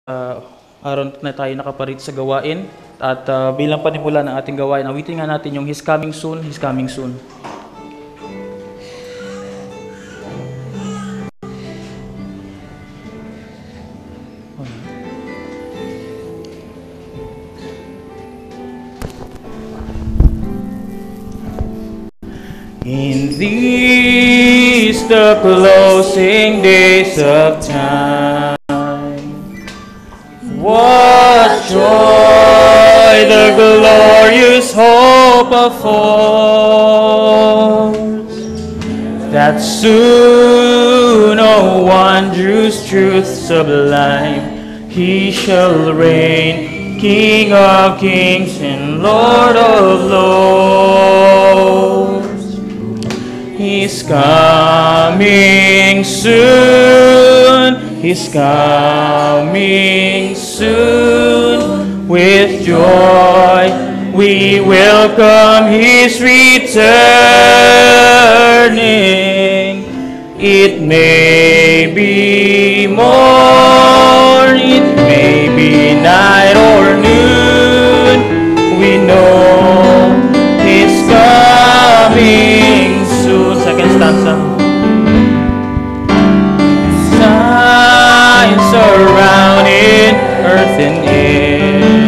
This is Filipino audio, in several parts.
Araw na tayo nakaparit sa gawain at bilang panimula ng ating gawain, awitin nga natin yung He's Coming Soon, He's Coming Soon. In these the closing days of time, what joy the glorious hope affords, that soon no wondrous truth sublime, He shall reign, King of kings and Lord of lords. He's coming soon, He's coming soon. With joy we welcome His returning. It may be morn, it may be night or noon, we know He's coming soon. Second stanza. Signs surrounding earth and air,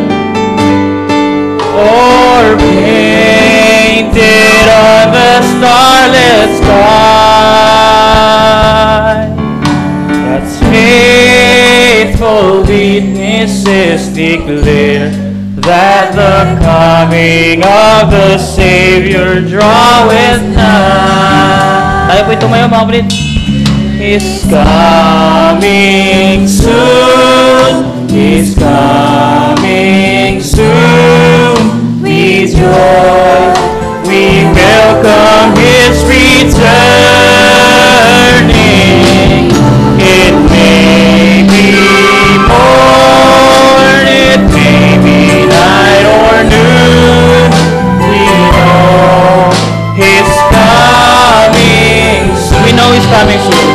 or painted on the starlit sky, God's faithful witnesses declare that the coming of the Savior draweth nigh. Tayo po tumayo mga kapatid. He's coming soon, He's coming soon. With joy we welcome His returning. It may be morn, it may be night or noon, we know He's coming soon. We know He's coming soon.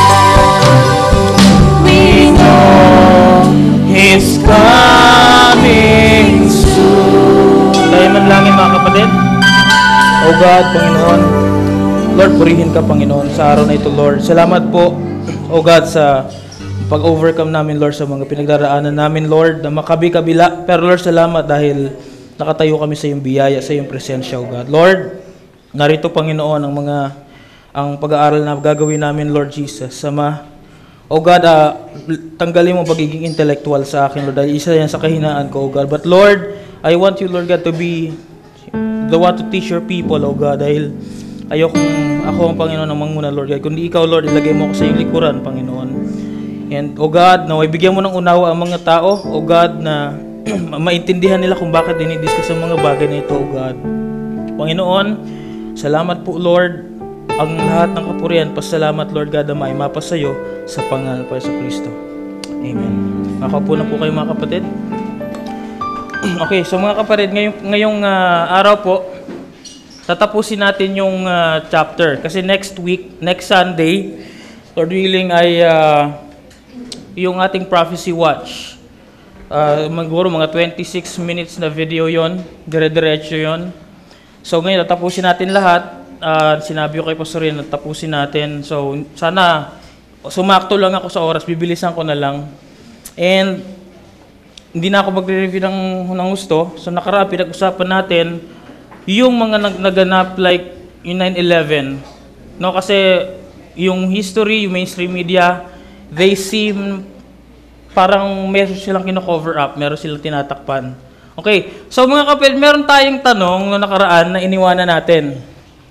We know He's coming soon. Tayo manlangin mga kapatid. O God, Panginoon, Lord, purihin ka, Panginoon, sa araw na ito, Lord. Salamat po, O God, sa pag-overcome namin, Lord, sa mga pinagdaraanan namin, Lord, na makabi-kabila. Pero, Lord, salamat dahil nakatayo kami sa iyong biyaya, sa iyong presensya, O God. Lord, narito, Panginoon, ang pag-aaral na gagawin namin, Lord Jesus. O God, tanggalin mo pagiging intellectual sa akin, Lord, dahil isa yan sa kahinaan ko, O God. But, Lord, I want you, Lord God, to be the one to teach your people, O God, dahil ayokong ako ang Panginoon ang manguna, Lord God. Kundi ikaw, Lord, ilagay mo ako sa iyong likuran, Panginoon. And, O God, naway bigyan mo ng unawa ang mga tao, O God, na maintindihan nila kung bakit dinidiscuss ang mga bagay na ito, O God. Panginoon, salamat po, Lord. Ang lahat ng kapurihan, pasalamat, Lord God, na may mapasayo sa pangalan pa sa Kristo. Amen. Makaupo na po kayo, mga kapatid. Okay, so mga kapatid, ngayong araw po, tatapusin natin yung chapter. Kasi next week, next Sunday, Lord willing, ay yung ating prophecy watch. Maguro mga 26 minutes na video yon, dire-diretso yon. So ngayon, tatapusin natin lahat. Sinabi ko kay Pastor Rian, tapusin natin. So sana, sumakto lang ako sa oras, bibilisan ko na lang. And hindi na ako magre-review ng gusto. So nakaraan, pinag-usapan natin yung mga naganap like yung 9/11. No, kasi yung history, yung mainstream media, they seem parang meron silang kino-cover up, meron silang tinatakpan. Okay, so mga kapatid, meron tayong tanong na nakaraan na iniwanan natin.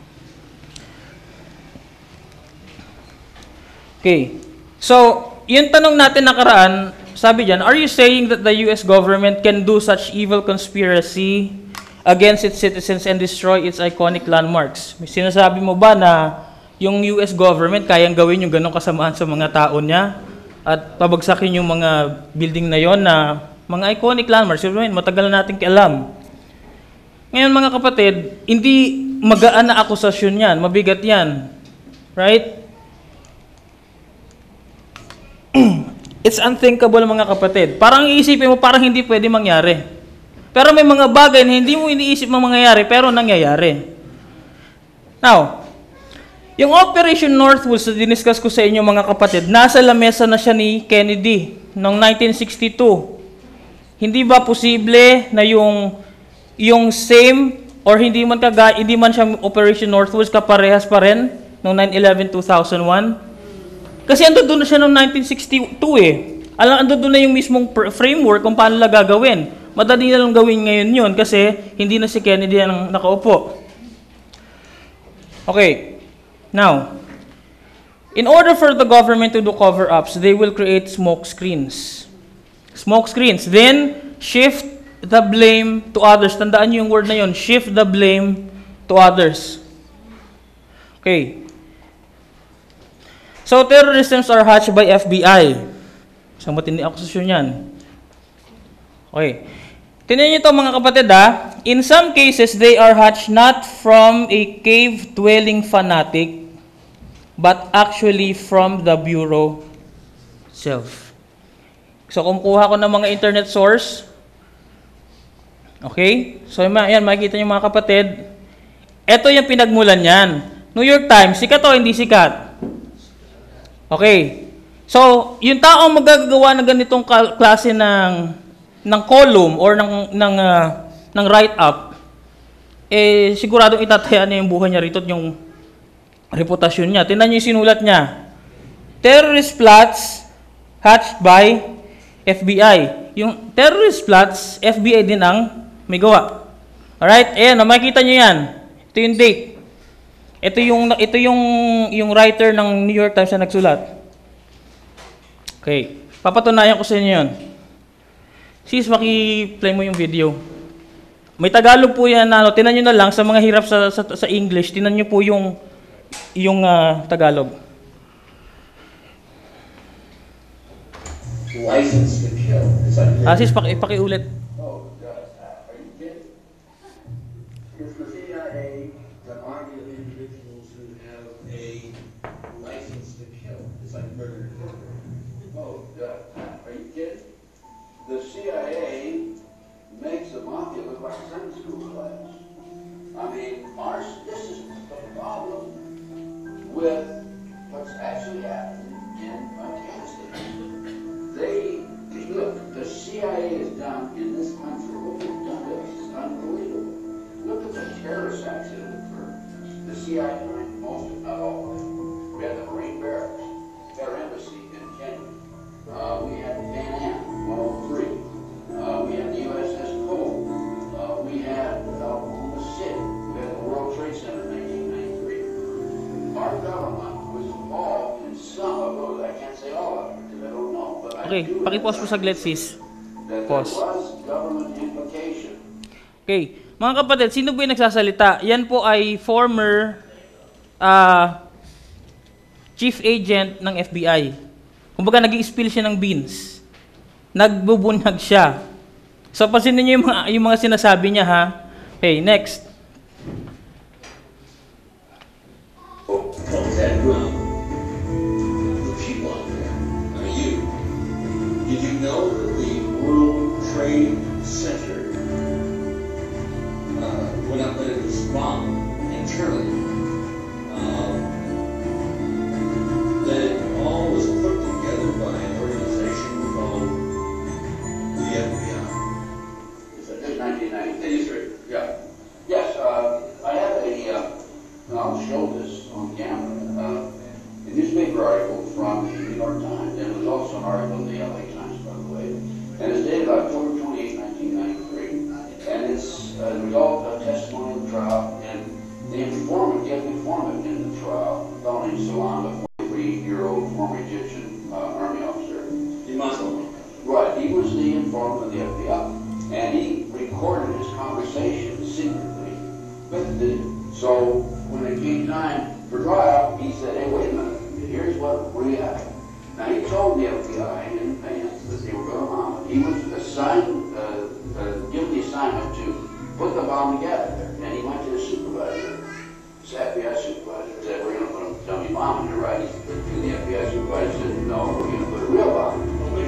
Okay, so yung tanong natin nakaraan, sabi dyan, are you saying that the US government can do such evil conspiracy against its citizens and destroy its iconic landmarks? Sinasabi mo ba na yung US government kayang gawin yung ganong kasamaan sa mga tao niya at pabagsakin yung mga building na yon na mga iconic landmarks? Matagal na natin alam. Ngayon mga kapatid, hindi magaan na akusasyon yan, mabigat yan. Right? It's unthinkable mga kapatid. Parang iisipin mo, parang hindi pwede mangyari. Pero may mga bagay na hindi mo iniisip mangyayari, pero nangyayari. Now, yung Operation Northwoods na diniscuss ko sa inyo mga kapatid, nasa lamesa na siya ni Kennedy noong 1962. Hindi ba posible na yung same or hindi man siya Operation Northwoods kaparehas pa rin noong 9/11/2001? Kasi ando doon na siya noong 1962 eh. Ando doon na yung mismong framework kung paano lang gagawin. Madali na lang gawin ngayon yun kasi hindi na si Kennedy ang nakaupo. Okay. Now, in order for the government to do cover-ups, they will create smoke screens. Smoke screens. Then, shift the blame to others. Tandaan niyo yung word na yun. Shift the blame to others. Okay. So, terrorisms are hatched by FBI. Isang matindi akusasyon yan. Okay. Tingnan niyo ito mga kapatid ha. In some cases, they are hatched not from a cave-dwelling fanatic, but actually from the Bureau itself. So, kumukuha ko ng mga internet source. Okay? So, yan, makikita niyo mga kapatid. Ito yung pinagmulan niyan. New York Times, sikat o hindi sikat? Okay. So, yung taong magagawa ng ganitong klase ng column or ng write-up, eh, siguradong itataya niya yung buhay niya rito at yung reputasyon niya. Tingnan niyo yung sinulat niya. Terrorist plots hatched by FBI. Yung terrorist plots, FBI din ang may gawa. Alright? Ayan, makikita niyo yan. Ito yung date. Ito yung writer ng New York Times na nagsulat. Okay. Papatunayan ko sa inyo yun. Sis, maki-play mo yung video. May Tagalog po yan. Tinan nyo na lang sa mga hirap sa English. Tinan nyo po yung Tagalog. License to kill. Sis, pakiulit. Oh, God. Are you kidding? It's the CIA that argue individuals who have a license to kill. It's like murder. Oh, God. Are you kidding? The CIA makes the mafia look like a Sunday school class. I mean, this is the problem with what's actually happening in Afghanistan. Look, the CIA has done in this country what they've done to us is unbelievable. Look at the terrorist acts that have occurred. The CIA behind most, if not all of them. We had the Marine Barracks, their embassy in Kenya. We had Pan Am 103. We had the USS Cole. We had Oklahoma City. We had the World Trade Center in 1993. Our government was involved in some of those. I can't say all of them because I don't know. Okay, paki-pause po saglit, sis. Pause. Okay, mga kapatid, sino po yung nagsasalita? Yan po ay former chief agent ng FBI. Kumbaga, nag-i-spill siya ng beans. Nagbubunyag siya. So, pansinin niyo yung mga sinasabi niya, ha? Okay, next. Did you know that the World Trade Center went up and it was bombed internally? That it all was put together by an organization called the FBI. Is that 1993? Yeah. Yes, I have I'll show this on camera, a newspaper article from the New York Times. There was also an article in the LA Times, by the way, and it's dated October 28, 1993, and it's a result of testimony in the trial, and the informant in the trial, a fellow named Salam, a 43-year-old former Egyptian army officer. The Muslim. Right, he was the informant of the FBI, and he recorded his conversation secretly with so when it came time for trial, he said, hey, wait a minute, here's what really happened. Now, he told the FBI in advance that they were going to bomb it. He was assigned, given the assignment to put the bomb together, and he went to the supervisor, his FBI supervisor, said, we're going to put a dummy bomb in there, right? And the FBI supervisor said, no, we're going to put a real bomb.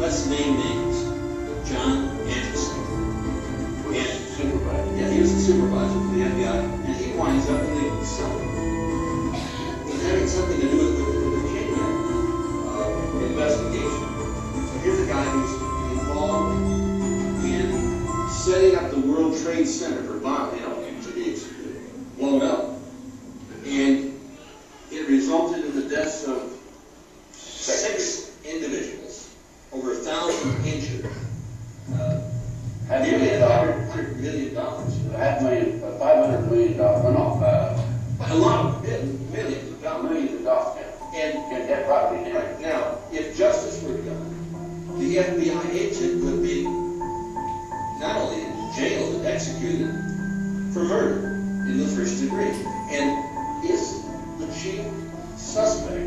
let's name names. John Anderson. And supervisor. Yeah, he was the supervisor for the FBI, and he winds up in the cellar. He's having something to do with the Virginia investigation. So here's a guy who's involved in setting up the World Trade Center for bomb, to be blown up. And it resulted in the deaths of 6 individuals, over 1,000 injured. Nearly $100 million. $500 million. A lot of millions of dollars. Millions of dollars. And that property. Right now, if justice were done, the FBI agent would be not only jailed and executed for murder in the first degree, and is the chief suspect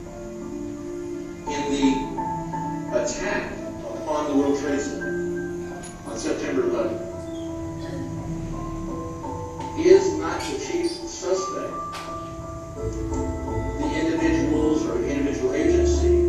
in the attack upon the World Trade Center on September 11th. Is not the chief suspect the individuals or individual agency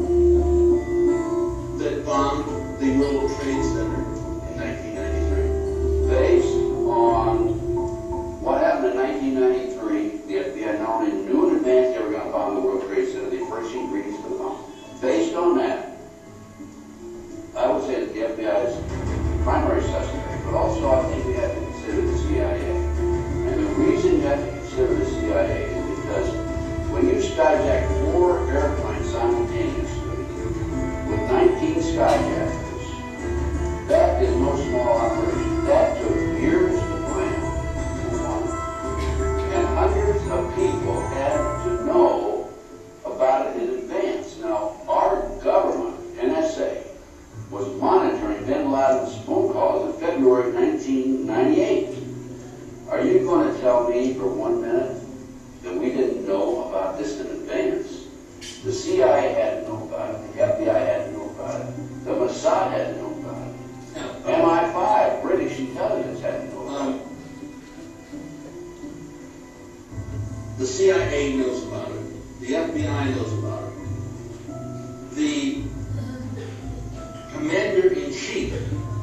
that bombed the World Trade Center in 1993? Based on what happened in 1993, the FBI not only knew in advance they were going to bomb the World Trade Center, they first ingredients for the bomb. Based on that, I would say that the FBI is the primary suspect, but also I think we have to consider the CIA. And the reason you have to consider the CIA is because when you skyjack 4 airplanes simultaneously with 19 skyjackers, that is no small operation. That took years to plan, for one. And hundreds of people had to know about it in advance. Now, our government, NSA, was monitoring bin Laden's phone calls in February 1998. Are you going to tell me for 1 minute that we didn't know about this in advance? The CIA had to know about it. The FBI had to know about it. The Mossad had to know about it. MI5, British intelligence had to know about it. The CIA knows about it. The FBI knows about it. The Commander-in-Chief,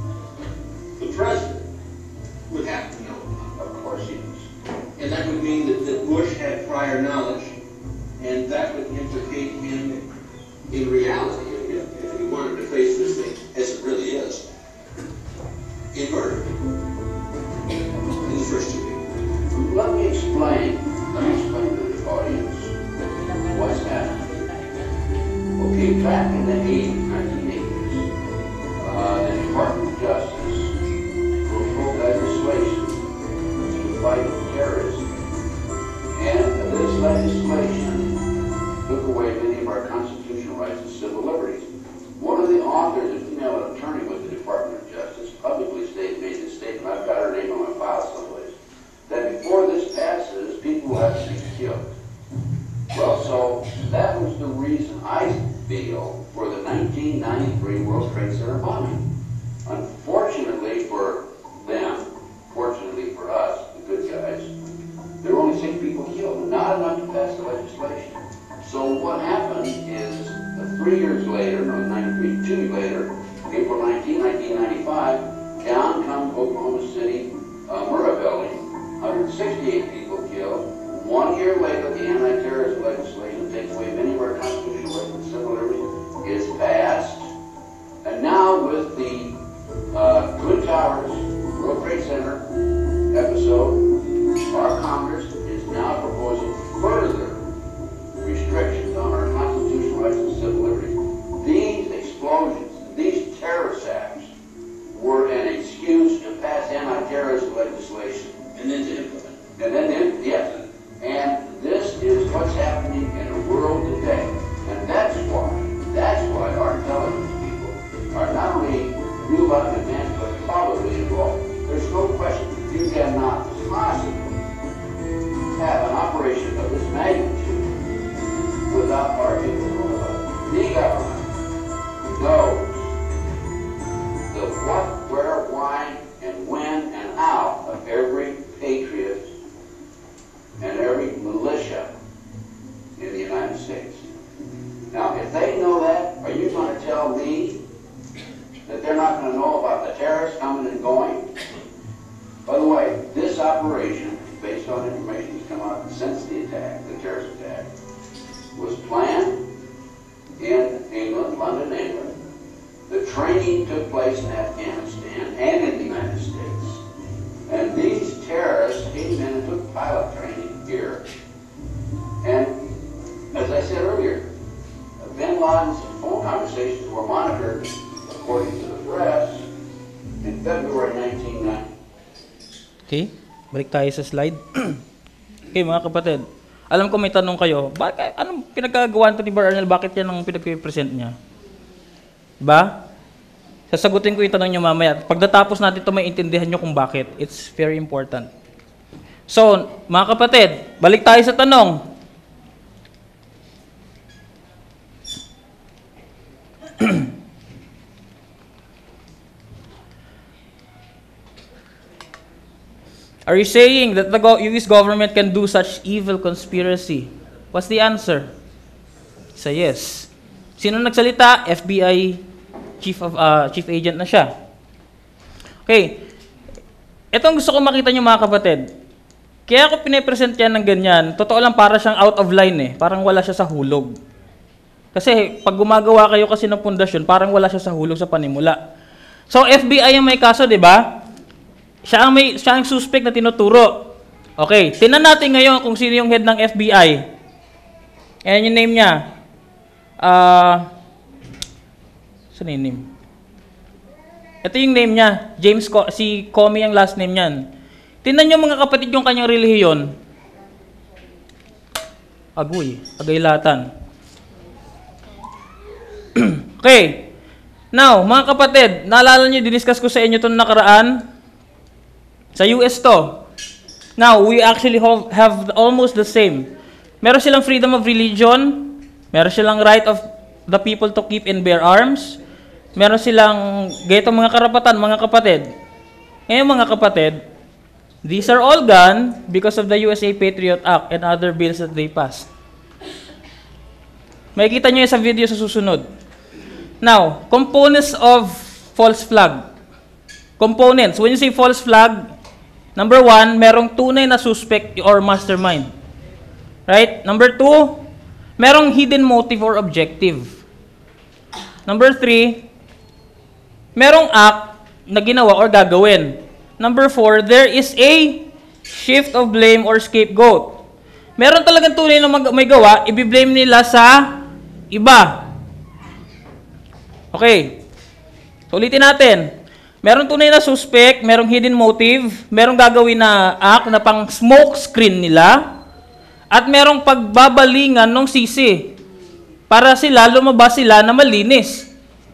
the President, would have to know about it. Of course he is. And that would mean that Bush had prior knowledge, and that would implicate him in reality, if he wanted to face this thing as it really is, in murder in the first 2 weeks. Let me explain to the audience what's happening. Okay, back in the 1980s, the Department of Justice proposed legislation to fight terrorism. And this legislation took away many of our constitutional rights and civil liberties. One of the authors, a female attorney with the Department of Justice, publicly made this statement. I've got her name on my file someplace. That before this passes, people will have to be killed. Well, so that was the reason I feel for the 1993 World Trade Center bombing. Unfortunately for them, fortunately for us, the good guys, there were only 6 people killed, not enough to pass the legislation. So what happened is 3 years later, no, 2 years later, April 19, 1995, down comes Oklahoma City Murrah building, 168 people killed. 1 year later, the anti-terrorism legislation takes away many of our constitutional rights and civil liberties is passed. And now with the Twin Towers World Trade Center episode, our Congress is now proposing further restrictions on our constitutional rights and civil liberties. These explosions, these terrorist acts, were an excuse to pass anti-terrorism legislation. And then to implement. And then, yes. And this is what's happening in the world today. And that's why our intelligence people are not only knew about the advance, but probably involved. There's no question you cannot possibly have an operation of this magnitude without our people knowing about it. The government knows the what, where, why, and when, and how of every patriot and every militia in the United States. Now, if they know that, are you going to tell me training took place in Afghanistan and in the United States. And these terrorists came in and took pilot training here. And as I said earlier, Bin Laden's phone conversations were monitored, according to the press, in February 1990. Okay, balik tayo sa slide. Okay, mga kapatid. Alam ko may tanong kayo, bakit, anong pinagkagawa ni Brother Arnel? Bakit yan ang pinag-present niya? Diba? Sasagutin ko yung tanong niyo mamaya. Pagdatapos natin ito, may intindihan nyo kung bakit. It's very important. So, mga kapatid, balik tayo sa tanong. Are you saying that the US government can do such evil conspiracy? What's the answer? It's a yes. Sino nagsalita? FBI chief agent na siya. Okay. Ito ang gusto ko makita niyo mga kapatid. Kaya ako pinipresent yan ng ganyan. Totoo lang para siyang out of line eh. Parang wala siya sa hulog. Kasi pag gumagawa kayo kasi ng pundasyon, parang wala siya sa hulog sa panimula. So FBI ang may kaso, di ba? Siya ang suspect na tinuturo. Okay, tingnan natin ngayon kung sino yung head ng FBI. Ayan yung name niya. Saan yung name? Ito yung name niya. Si Comey ang last name niyan. Tingnan niyo mga kapatid yung kanyang relihiyon. Agoy, agaylatan. Okay. Now, mga kapatid, naalala niyo, diniscuss ko sa inyo itong nakaraan. Sa US to. Now, we actually have almost the same. Meron silang freedom of religion. Meron silang right of the people to keep and bear arms. Meron silang ganitong mga karapatan, mga kapatid. Ngayon, mga kapatid, these are all gone because of the USA Patriot Act and other bills that they passed. Makikita nyo sa video sa susunod. Now, components of false flag. Components. When you say false flag, number 1, merong tunay na suspect or mastermind. Right? Number 2, merong hidden motive or objective. Number 3, merong act na ginawa or gagawin. Number 4, there is a shift of blame or scapegoat. Meron talagang tunay na may gawa, i-blame nila sa iba. Okay. So, ulitin natin. Meron tunay na suspect, merong hidden motive, merong gagawin na act na pang smoke screen nila, at merong pagbabalingan ng sisi para lumabas sila na malinis.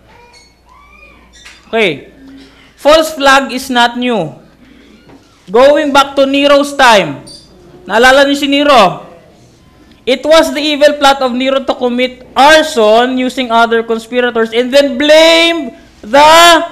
Okay. False flag is not new. Going back to Nero's time. Naalala niyo si Nero? It was the evil plot of Nero to commit arson using other conspirators and then blame the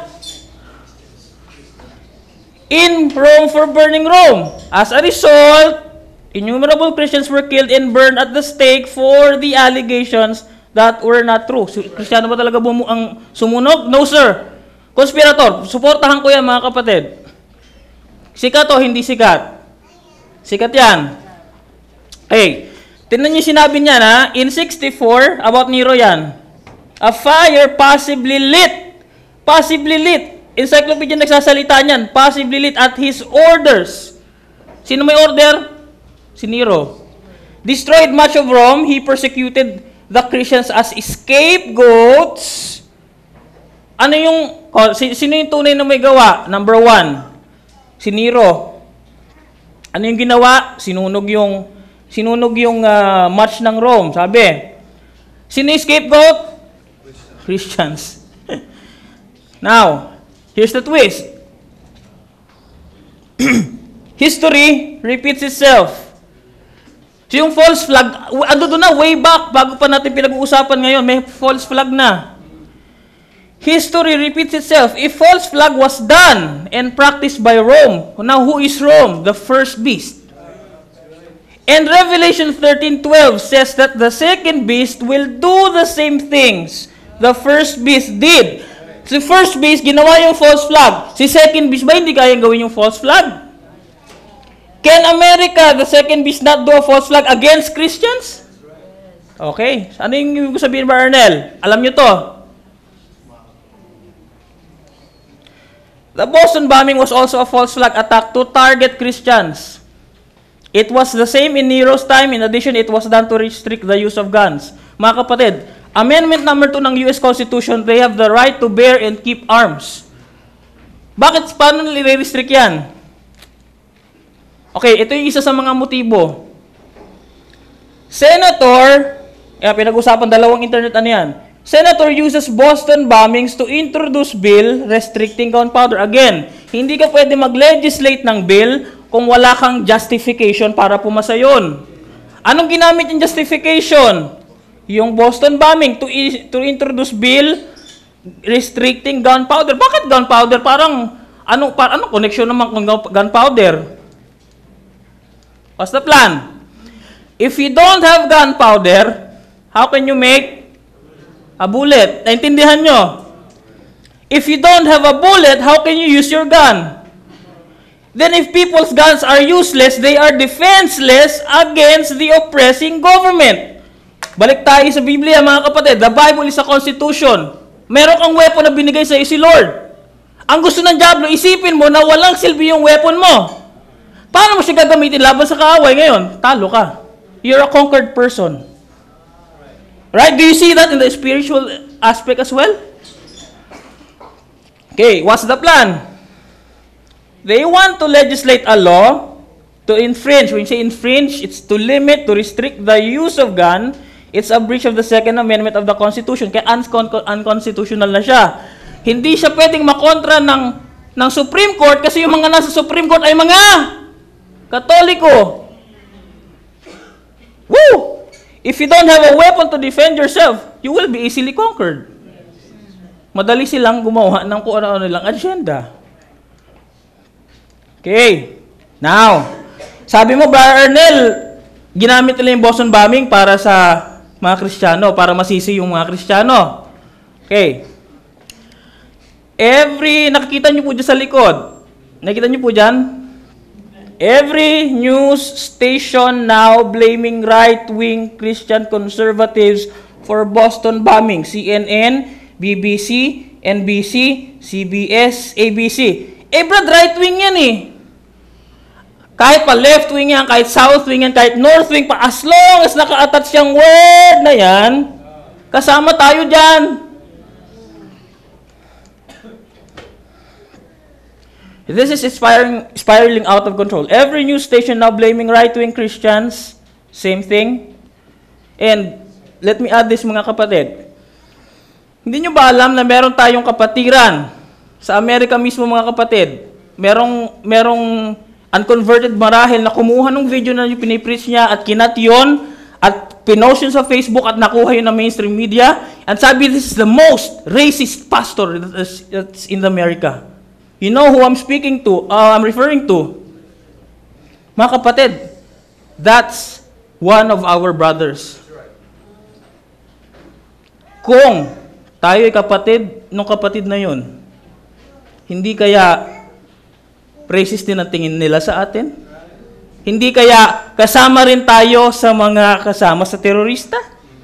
in Rome for burning Rome. As a result, innumerable Christians were killed and burned at the stake for the allegations that were not true. Kristiyano ba talaga ang sumunog? No, sir. Conspirator. Suportahan ko yan, mga kapatid. Sikat o hindi sikat? Sikat yan. Hey, tingnan niyo sinabi niya na, in 64, about Nero yan. A fire possibly lit. Possibly lit. Encyclopedia nagsasalita niyan. Possibly lit at his orders. Sino may order? Si Nero. Destroyed much of Rome. He persecuted the Christians as scapegoats. Ano yung, sino yung tunay na may gawa? Number 1, si Nero. Ano yung ginawa? Sinunog yung march ng Rome. Sabi, sino yung scapegoat? Christians. Now, here's the twist. History repeats itself. So yung false flag, ando doon na, way back, bago pa natin pinag-uusapan ngayon, may false flag na. History repeats itself. If false flag was done and practiced by Rome, now who is Rome? The first beast. And Revelation 13:12 says that the second beast will do the same things the first beast did. Si first beast, ginawa yung false flag. Si second beast ba hindi kayang gawin yung false flag? Can America, the second beast, not do a false flag against Christians? Okay. Ano yung ibig sabihin ba, Arnel? Alam nyo to? The Boston bombing was also a false flag attack to target Christians. It was the same in Nero's time. In addition, it was done to restrict the use of guns. Mga kapatid, Amendment number 2 ng US Constitution, they have the right to bear and keep arms. Bakit? Paano nire-restrict yan? Okay, ito yung isa sa mga motibo. Senator, pinag-usapan dalawang internet ano yan. Senator uses Boston bombings to introduce bill restricting gunpowder. Again, hindi ka pwede mag-legislate ng bill kung wala kang justification para pumasa yun. Anong ginamit yung justification? Yung Boston bombing to introduce bill restricting gunpowder. Bakit gunpowder? Parang anong connection naman kung gunpowder? What's the plan? If you don't have gunpowder, how can you make a bullet? Naintindihan nyo? If you don't have a bullet, how can you use your gun? Then if people's guns are useless, they are defenseless against the oppressing government. Balik tayo sa Biblia, mga kapatid. The Bible is a constitution. Meron kang weapon na binigay sa iyo si Lord. Ang gusto ng diablo, isipin mo na walang silbi yung weapon mo. Paano mo siya gagamitin laban sa kaaway ngayon? Talo ka. You're a conquered person. Right? Do you see that in the spiritual aspect as well? Okay, what's the plan? They want to legislate a law to infringe. When you say infringe, it's to limit, to restrict the use of gun. It's a breach of the Second Amendment of the Constitution. Kaya unconstitutional na siya. Hindi siya pwedeng makontra ng Supreme Court kasi yung mga nasa Supreme Court ay mga Katoliko. Woo! If you don't have a weapon to defend yourself, you will be easily conquered. Madali silang gumawa ng kung ano-ano nilang agenda. Okay. Now, sabi mo, Brother Ernel, ginamit nila yung Boston bombing para sa mga Kristiyano, para masisi yung mga Kristiyano. Okay. Nakikita nyo po dyan sa likod. Nakikita nyo po dyan? Every news station now blaming right-wing Christian conservatives for Boston bombing. CNN, BBC, NBC, CBS, ABC. Brad, right-wing yan eh. Kahit pa left-wing yan, kahit south-wing yan, kahit north-wing pa, as long as naka-attach yung word na yan, kasama tayo dyan. This is spiraling out of control. Every news station now blaming right-wing Christians. Same thing. And let me add this, mga kapatid. Hindi nyo ba alam na meron tayong kapatiran sa Amerika mismo, mga kapatid? Merong unconverted marahil na kumuha ng video na yung pinipreach niya at kinat yun at pinost yun sa Facebook at nakuha yun ng mainstream media. And sabi, this is the most racist pastor that's in America. You know who I'm speaking to, I'm referring to. Mga kapatid, that's one of our brothers. Kung tayo ay kapatid nung kapatid na yun, hindi kaya racist din ang tingin nila sa atin? Hindi kaya kasama rin tayo sa mga kasama sa terorista?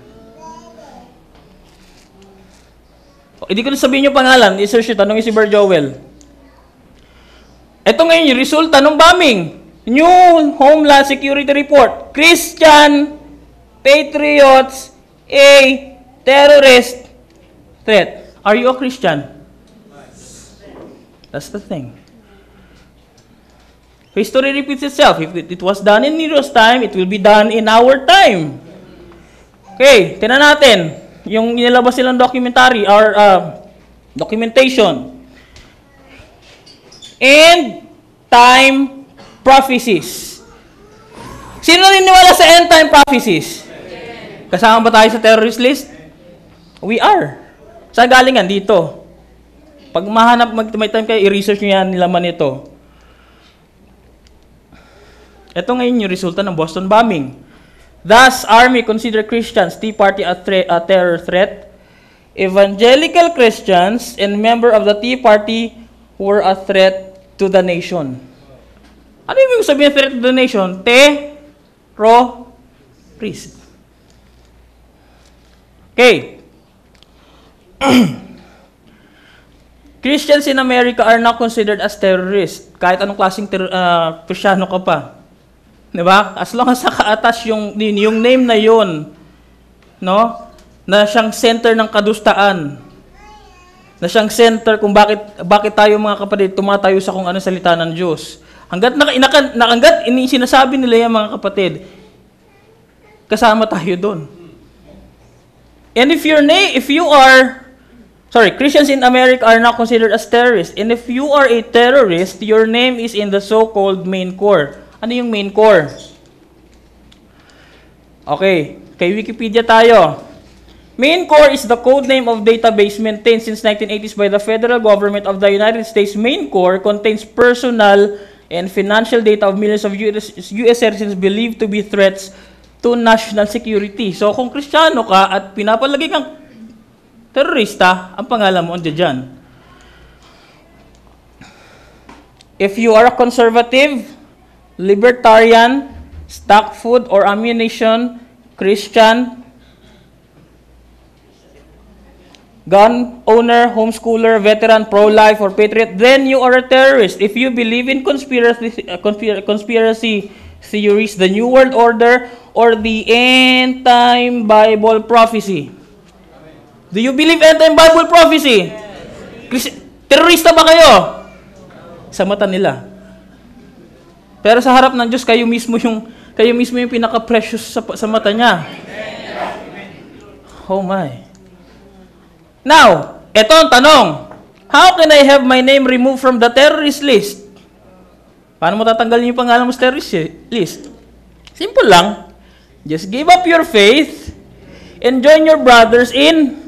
Hindi ko na sabihin yung pangalan, i-search ito, tanongin si Brother Joel. Ito ngayon yung resulta ng bombing. New Homeland Security Report. Christian patriots a terrorist threat. Are you a Christian? That's the thing. History repeats itself. If it was done in Nero's time, it will be done in our time. Okay, tingnan natin. Yung nilabas silang documentary or documentation. End time prophecies. Sino naniniwala sa end time prophecies? Kasama ba tayo sa terrorist list? We are. Saan galing yan? Dito. Pag mahanap, may time kayo, i-research nyo yan, nilaman ito. Ito ngayon yung resulta ng Boston bombing. Thus, Army consider Christians, Tea Party a terror threat. Evangelical Christians and member of the Tea Party were a threat to the nation. Ano yung sabihin threat to the nation? Terrorist. Okay. Christians in America are not considered as terrorists. Kahit anong klaseng Kristiyano ka pa. Diba? As long as naka-attach yung name na yun, no? Na siyang center ng kadustaan. Na siyang center kung bakit tayo mga kapatid tumatayo sa kung anong salita ng Diyos. Hanggat sinasabi nila yung mga kapatid, kasama tayo doon. And Christians in America are not considered as terrorists. And if you are a terrorist, your name is in the so-called main core. Ano yung main core? Okay, kay Wikipedia tayo. Main core is the code name of database maintained since 1980s by the federal government of the United States. Main core contains personal and financial data of millions of US citizens believed to be threats to national security. So kung Kristiyano ka at pinapalagay kang terorista, ang pangalan mo andyan dyan. If you are a conservative, libertarian, stock food or ammunition, Christian, gun owner, homeschooler, veteran, pro-life, or patriot, then you are a terrorist. If you believe in conspiracy theories, the New World Order, or the end-time Bible prophecy. Do you believe end-time Bible prophecy? Terorista ba kayo? Sa mata nila. Pero sa harap ng Diyos, kayo mismo yung pinaka-precious sa mata niya. Oh my. Now, eto ang tanong. How can I have my name removed from the terrorist list? Paano mo tatanggalin yung pangalan mo sa terrorist list? Simple lang. Just give up your faith and join your brothers in...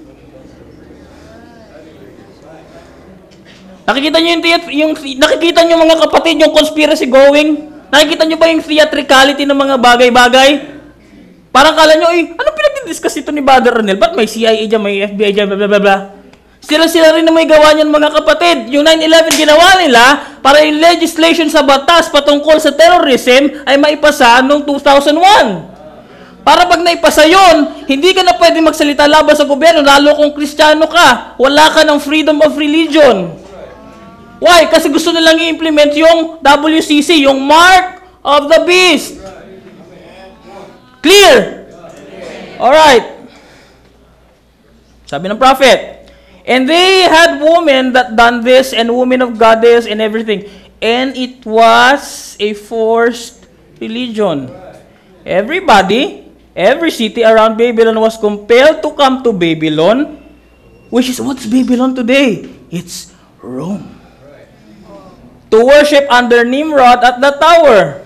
Nakikita niyo mga kapatid, yung conspiracy going? Nakikita niyo ba yung theatricality ng mga bagay-bagay? Parang kala niyo, ano pinag-discuss ito ni Brother Ronel? Ba't may CIA dyan, may FBI dyan, blah, blah, blah, blah. Sila rin na may gawa niyan mga kapatid. Yung 9/11 ginawa nila para yung legislation sa batas patungkol sa terrorism ay maipasa noong 2001. Para pag naipasa yon, hindi ka na pwede magsalita laban sa gobyerno, lalo kung Kristiyano ka. Wala ka ng freedom of religion. Why? Kasi gusto nilang i-implement yung WCC, yung Mark of the Beast. Clear? Alright. Sabi ng prophet, and they had women that done this, and women of goddess and everything. And it was a forced religion. Everybody, every city around Babylon was compelled to come to Babylon, which is, what's Babylon today? It's Rome. To worship under Nimrod at the tower.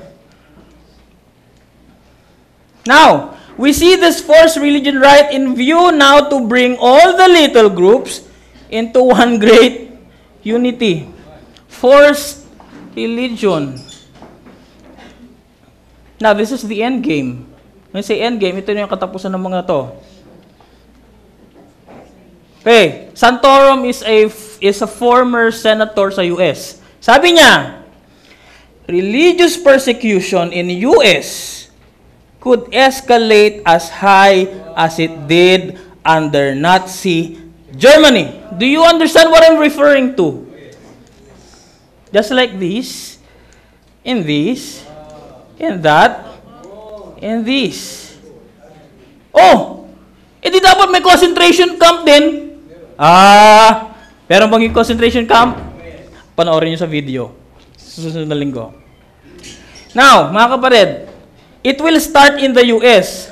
Now, we see this forced religion right in view now to bring all the little groups into one great unity. Forced religion. Now, this is the end game. When I say end game, ito yung katapusan ng mga to. Okay, Santorum is a former senator sa US. Sabi niya, religious persecution in US could escalate as high as it did under Nazi Germany. Do you understand what I'm referring to? Just like this, in this, in that, in this. Oh! Edi dapat may concentration camp din. Pero bang yung concentration camp? Panoorin nyo sa video. Susunod na linggo. Now, mga kapatid, it will start in the US.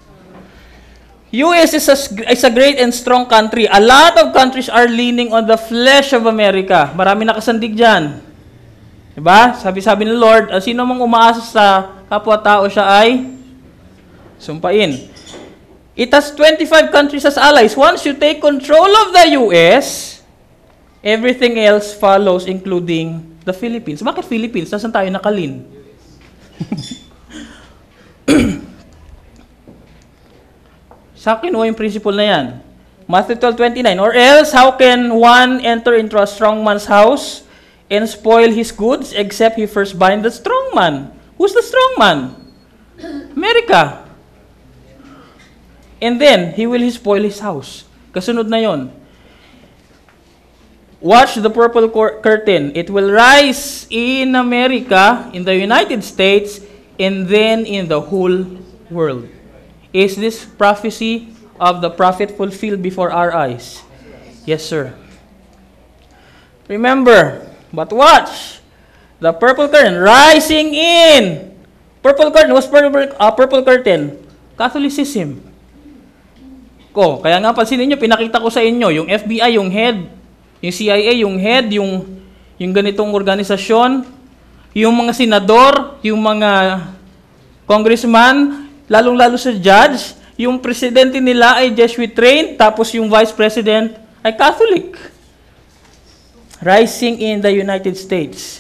US is a great and strong country. A lot of countries are leaning on the flesh of America. Marami nakasandig dyan. Diba? Sabi ni Lord, sino mang umaasa sa kapwa-tao siya ay sumpain. It has 25 countries as allies. Once you take control of the US, everything else follows, including the Philippines. Bakit Philippines? Nasaan tayo nakalin? Sa akin, yung principle na yan. Matthew 12:29. Or else, how can one enter into a strong man's house and spoil his goods except he first bind the strong man? Who's the strong man? America. And then, he will spoil his house. Kasunod na yon. Watch the purple curtain. It will rise in America, in the United States, and then in the whole world. Is this prophecy of the prophet fulfilled before our eyes? Yes, sir. Remember, but watch. The purple curtain rising in. Purple curtain. What's purple curtain? Catholicism. Kaya nga pansinin nyo, pinakita ko sa inyo, yung FBI, yung head, yung CIA, yung head, yung ganitong organisasyon, yung mga senador, yung mga congressman, lalong-lalo sa judge, yung presidente nila ay Jesuit trained, tapos yung vice president ay Catholic. Rising in the United States.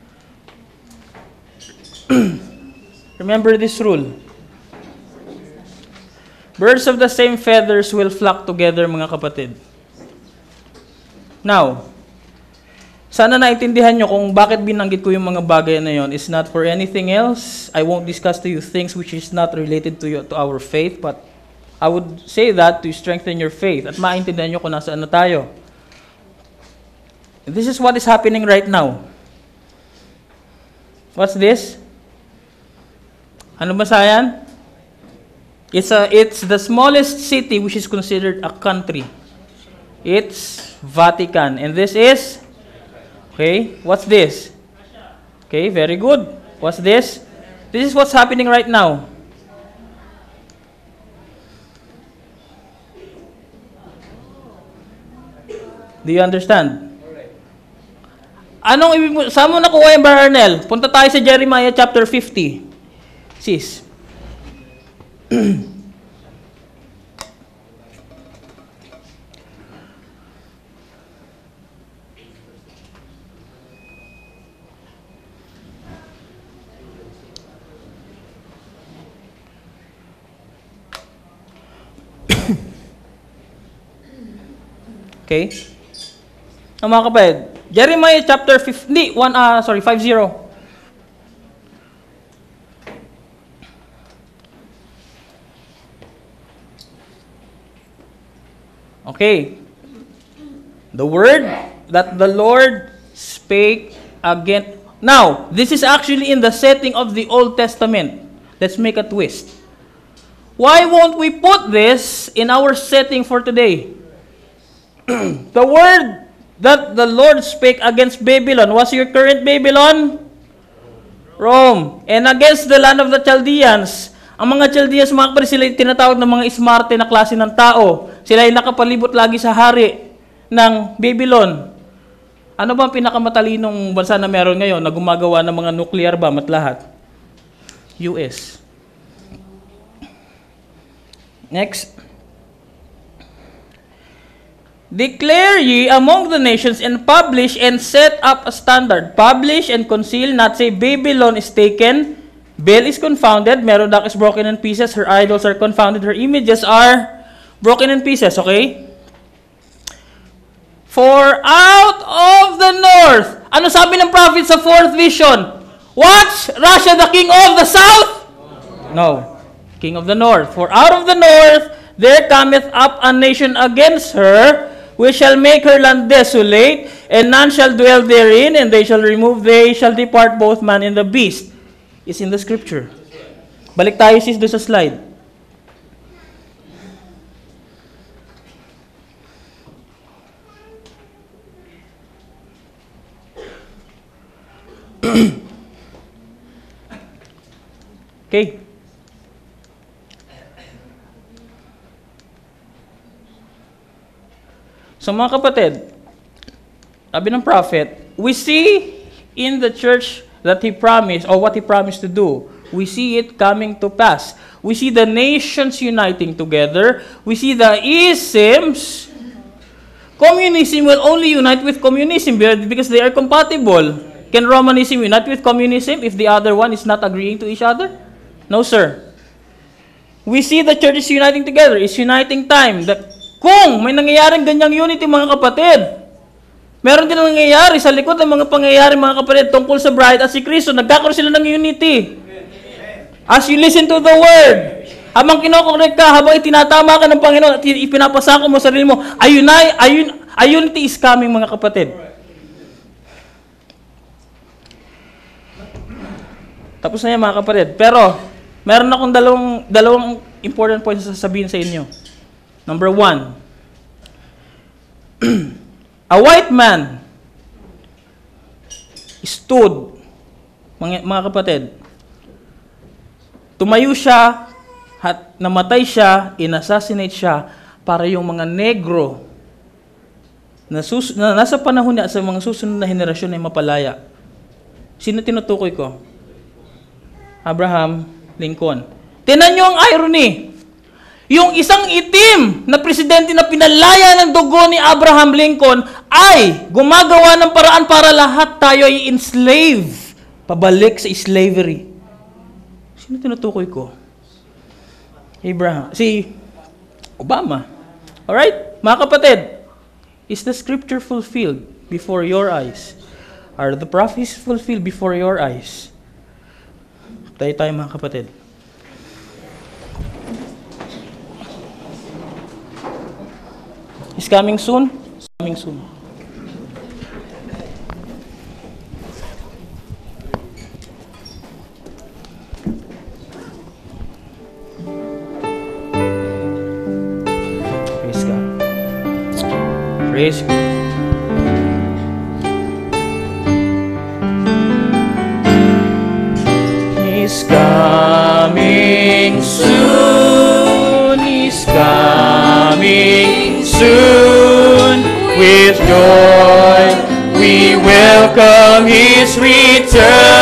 Remember this rule. Birds of the same feathers will flock together, mga kapatid. Now, sana naintindihan nyo kung bakit binanggit ko yung mga bagay na yon. It's not for anything else. I won't discuss to you things which is not related to our faith, but I would say that to strengthen your faith at maintindihan nyo kung nasaan na tayo. This is what is happening right now. What's this? Ano ba yan? It's the smallest city which is considered a country. It's Vatican. And this is? Okay, what's this? Okay, very good. What's this? This is what's happening right now. Do you understand? Anong ibig mo? Saan mo nakuha yung Brother Arnel? Punta tayo sa Jeremiah chapter 50. Sis. Okay? Mga kapatid, Jeremiah chapter 50, 50. Okay. The word that the Lord spake again. Now, this is actually in the setting of the Old Testament. Let's make a twist. Why won't we put this in our setting for today? The word that the Lord spake against Babylon, was your current Babylon? Rome. And against the land of the Chaldeans. Ang mga Chaldeans, mga kapatid, sila yung tinatawag ng mga smarte na klase ng tao. Sila yung nakapalibot lagi sa hari ng Babylon. Ano ba ang pinakamatalinong bansa na meron ngayon na gumagawa ng mga nuclear bomb at lahat? US. Next. Declare ye among the nations and publish and set up a standard. Publish and conceal, not say Babylon is taken, Bel is confounded, Merodach is broken in pieces, her idols are confounded, her images are broken in pieces, okay? For out of the north, ano sabi ng prophet sa fourth vision? Watch, Russia the king of the south? No, king of the north. For out of the north there cometh up a nation against her, which shall make her land desolate, and none shall dwell therein, and they shall depart both man and the beast. It's in the scripture. Balik tayo sis doon sa slide. Okay. So mga kapatid, sabi ng prophet, we see in the church that he promised, or what he promised to do, we see it coming to pass. We see the nations uniting together. We see the isms. Communism will only unite with communism because they are compatible. Can Romanism unite with communism if the other one is not agreeing to each other? No, sir. We see the churches uniting together. It's uniting time. Kung may nangyayaring ganyang unity, mga kapatid, meron din nangyayari sa likod ng mga pangyayari, mga kapatid, tungkol sa bride at si Kristo. Nagkakaroon sila ng unity. As you listen to the word, habang kinokorek ka, habang itinatama ka ng Panginoon at ipinapasako mo sa sarili mo, A unity is coming, mga kapatid. Tapos na yan, mga kapatid. Pero, meron akong dalawang important points na sasabihin sa inyo. Number 1. A white man stood, mga kapatid, tumayo siya, at namatay siya, inassassinate siya, para yung mga negro na nasa panahon niya sa mga susunod na henerasyon ay mapalaya. Sino tinutukoy ko? Abraham Lincoln. Tingnan niyo ang irony. Yung isang itim na presidente na pinalaya ng dugo ni Abraham Lincoln ay gumagawa ng paraan para lahat tayo ay enslave. Pabalik sa slavery. Sino tinutukoy ko? Si Obama. Alright? Mga kapatid, is the scripture fulfilled before your eyes? Are the prophecies fulfilled before your eyes? Tayo mga kapatid. Is coming soon? Is coming soon. Praise God. Praise God. He's coming soon. He's coming soon. With joy we welcome His return.